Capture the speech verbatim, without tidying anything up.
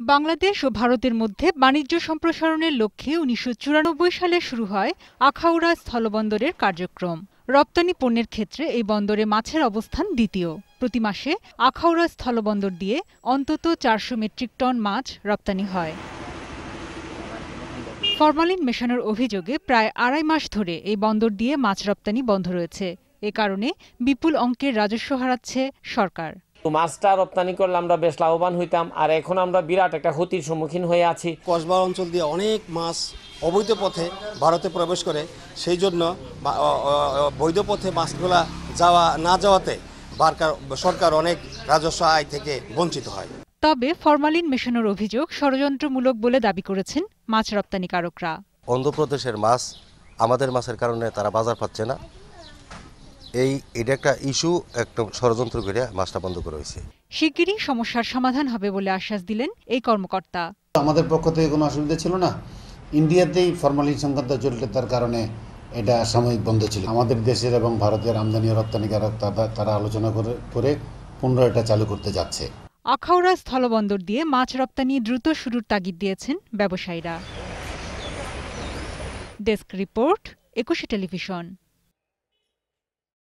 বাংলাদেশ ও ভারতের মধ্যে বাণিজ্য সম্প্রসারণের লক্ষ্যে উনিশশো চুরানব্বই সালে শুরু হয় আখাউড়া স্থলবন্দরের কার্যক্রম। রপ্তানি পণ্যের ক্ষেত্রে এই বন্দরে মাছের অবস্থান দ্বিতীয়। প্রতি মাসে আখাউড়া স্থলবন্দর দিয়ে অন্তত চারশো মেট্রিক টন মাছ রপ্তানি হয়। ফরমালিন মেশানোর অভিযোগে প্রায় আড়াই মাস ধরে এই বন্দর দিয়ে মাছ রপ্তানি বন্ধ রয়েছে। এ কারণে বিপুল অঙ্কের রাজস্ব হারাচ্ছে সরকার। মাছটা রপ্তানি করলে আমরা বেশ লাভবান হইতাম, আর এখন আমরা বিরাট একটা ক্ষতির সম্মুখীন হয়ে আছি। কসবা অঞ্চল দিয়ে অনেক মাছ অবৈধ পথে ভারতে প্রবেশ করে, সেই জন্য বৈধ পথে মাছগুলা যাওয়া না যাওয়াতে সরকার অনেক রাজস্ব আয় থেকে বঞ্চিত হয়। তবে ফরমালিন মেশানোর অভিযোগ ষড়যন্ত্রমূলক বলে দাবি করেছেন মাছ রপ্তানিকারকরা। অন্ধ্রপ্রদেশের মাছ আমাদের মাছের কারণে তারা বাজার পাচ্ছে না, এই এটা একটা ইস্যু, একটা ষড়যন্ত্র করে মাছটা বন্ধ করা হয়েছে। শিগগিরই সমস্যার সমাধান হবে বলে আশ্বাস দিলেন এই কর্মকর্তা। আমাদের পক্ষ থেকে কোনো অসুবিধা ছিল না। ইন্ডিয়াতেই ফরমালিন সংক্রান্ত জটিলতার কারণে এটা সাময়িক বন্ধ ছিল। আমাদের দেশের এবং ভারতের আমদানি ও রপ্তানিকারক তারা আলোচনা করে পুনরায় এটা চালু করতে যাচ্ছে। আখাউড়া স্থলবন্দর দিয়ে মাছ রপ্তানি দ্রুত শুরুর তাগিদ দিয়েছেন ব্যবসায়ীরা। Desk report, Ekushey television.